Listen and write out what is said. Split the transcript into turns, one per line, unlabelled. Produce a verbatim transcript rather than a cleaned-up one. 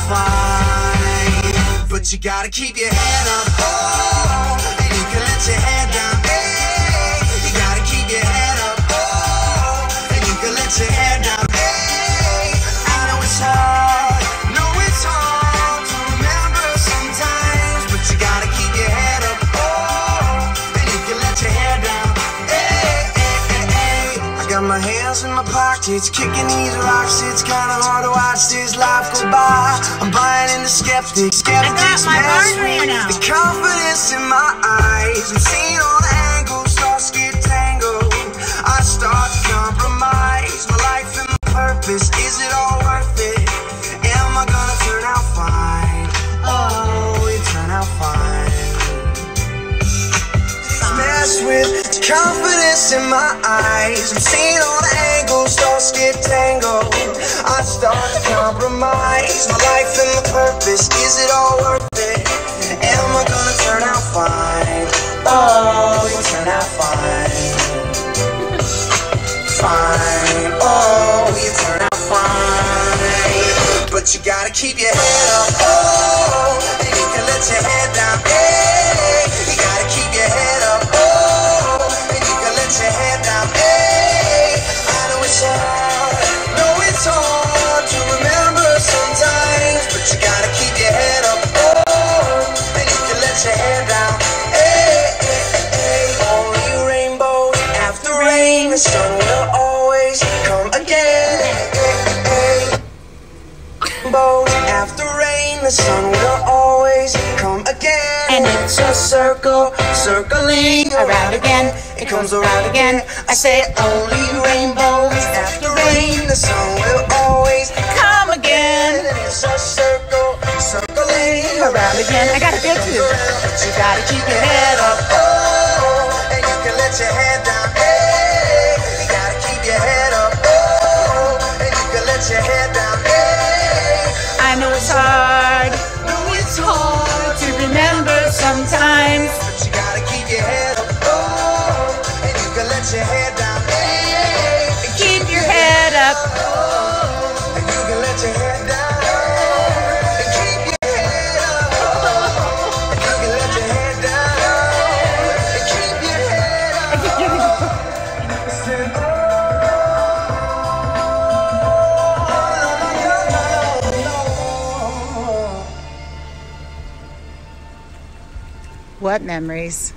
fine. But you gotta keep your head up, oh, and you can let your head down, hey. You gotta keep your head up, oh, and you can let your head down, hey. I know it's hard, know it's hard to remember sometimes, but you gotta keep your head up, oh, and you can let your head down, hey, hey, hey, hey. I got my hands in my pockets, kicking these rocks. It's kinda hard to watch this life go by. I'm buying into skeptics, skeptics mess with the confidence in my eyes. I'm seeing all the angles, thoughts get tangled. I start to compromise my life and my purpose. Is it all worth it? Am I gonna turn out fine? Oh, it turn out fine. Mess with the confidence in my eyes. I'm seeing all the angles, thoughts get tangled. I start to compromise my life and my purpose. Is it all worth it? Am I gonna turn out fine? Oh, it turn out fine. Fine, oh, you turn out fine. But you gotta keep your head up, oh, and you can let your head down, hey. You gotta keep your head up, oh, and you can let your head down, hey. I know it's hard, know it's hard to remember sometimes, but you gotta keep your head up, oh, and you can let your head down, hey, hey, hey, hey. Only rainbows after rain, the sun will always come again, hey, hey. Rainbows after rain, the sun will always come again.
And it's a circle,
circling
around again.
It comes around again. I say only rainbows after rain, the sun will always
come again.
And it's a circle, circling around again.
I got a good too.
But you gotta keep your head up, oh, and you can let your head down, hey. You gotta keep your head up, oh, and you can let your head down, hey.
I know it's hard, know it's hard to remember sometimes,
but you gotta keep your head up, oh, and you can let your head down, hey.
Keep your head up,
oh, and you can let your head down, and keep your head up, oh, and you can let your head down, and keep your head up.
What memories?